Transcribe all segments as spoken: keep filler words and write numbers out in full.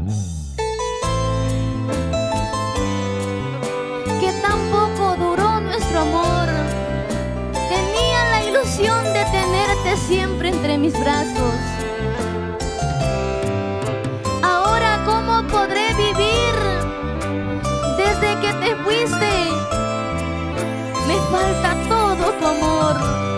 Que tampoco duró nuestro amor. Tenía la ilusión de tenerte siempre entre mis brazos. Ahora, ¿cómo podré vivir? Desde que te fuiste, me falta todo tu amor.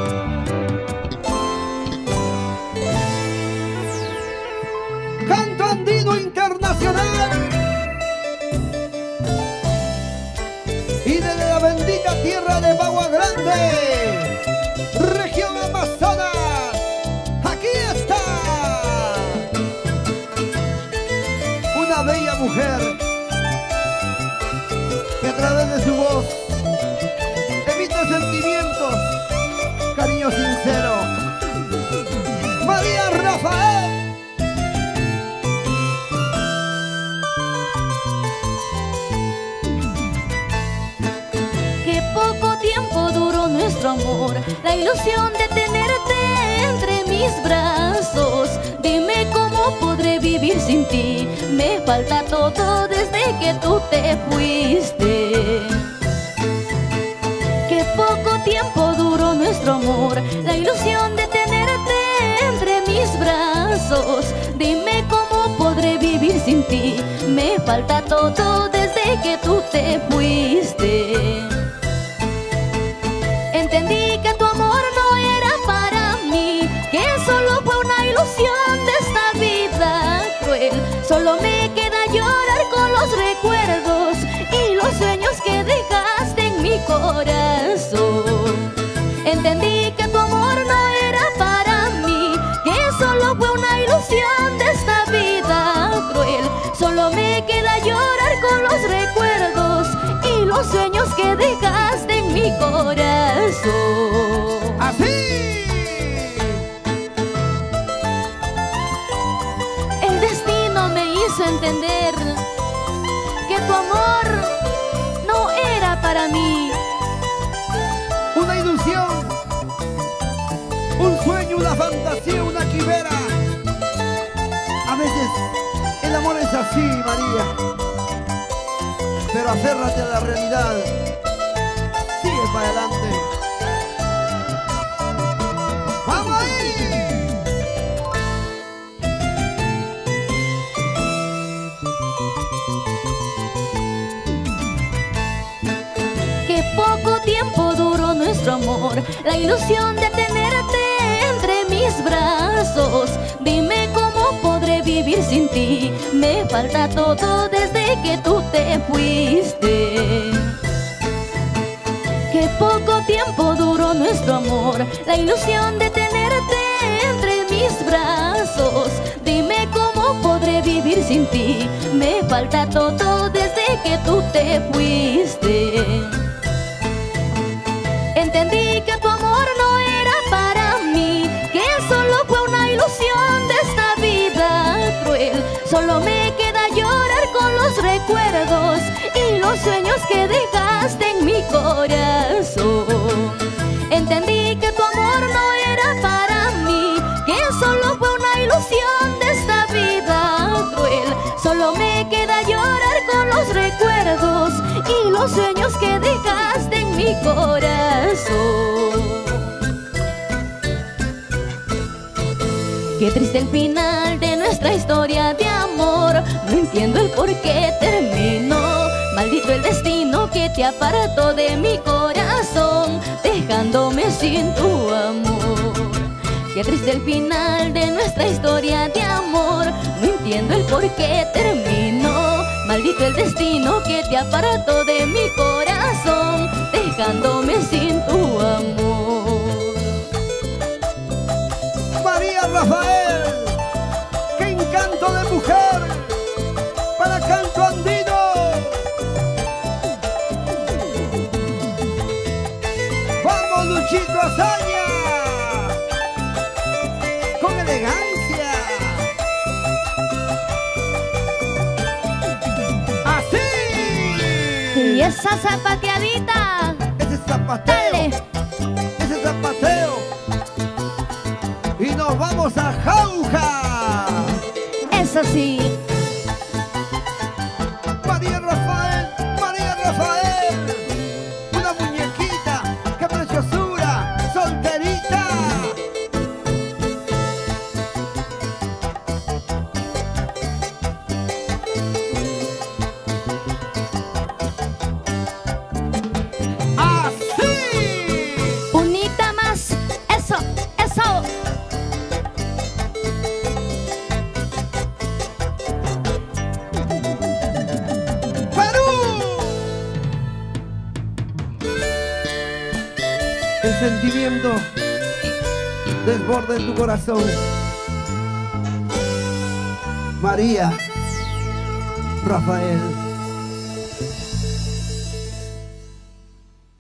Canto andino internacional. Y desde la bendita tierra de Bagua Grande, región Amazonas, aquí está una bella mujer que a través de su voz emite sentimientos, cariño sincero. María Rafael. Qué poco tiempo duró nuestro amor, la ilusión de tenerte entre mis brazos. Dime cómo podré vivir sin ti, me falta todo desde que tú te fuiste. Qué poco tiempo duró nuestro amor, la ilusión de tenerte entre mis brazos. Dime cómo podré vivir sin ti, me falta todo desde que tú te fuiste. Entendí que tu amor no era para mí, que solo fue una ilusión de esta vida cruel. Solo me queda llorar con los recuerdos y los sueños que dejaste en mi corazón. Entendí que tu amor no era para mí, que solo fue una ilusión de esta vida cruel. Solo me queda llorar con los recuerdos y los sueños que dejaste en mi corazón. ¡Así! El destino me hizo entender que tu amor no era para mí. Una ilusión, un sueño, una fantasía, una quimera. A veces el amor es así, María. Pero aférrate a la realidad. Sigue para adelante. ¡Vamos ahí! Qué poco tiempo duró nuestro amor, la ilusión de tenerte entre mis brazos. Dime cómo podré vivir sin ti, me falta todo desde que tú te fuiste. Qué poco tiempo duró nuestro amor, la ilusión de tenerte entre mis brazos. Dime cómo podré vivir sin ti, me falta todo desde que tú te fuiste. Entendí que tu amor no era para mí, que solo fue una ilusión de esta vida cruel. Solo me queda llorar con los recuerdos y los sueños que dejaste en mi corazón. Entendí que tu amor no era para mí, que solo fue una ilusión de esta vida cruel. Solo me queda llorar con los recuerdos y los sueños que dejaste en mi corazón. Qué triste el final de nuestra historia de amor. No entiendo el por qué terminó. Maldito el destino que te apartó de mi corazón, dejándome sin tu amor. Qué triste el final de nuestra historia de amor. No entiendo el por qué terminó. Maldito el destino que te apartó de mi corazón, dejándome sin tu amor. María Rafael, qué encanto de mujer para Canto Andino. Vamos, Luchito Azaña, con elegancia. Así. Y esa zapateadita, Ese zapateo, dale. ese zapateo. Y nos vamos a Jauja. Eso sí. sentimiento desborde en tu corazón. María Rafael.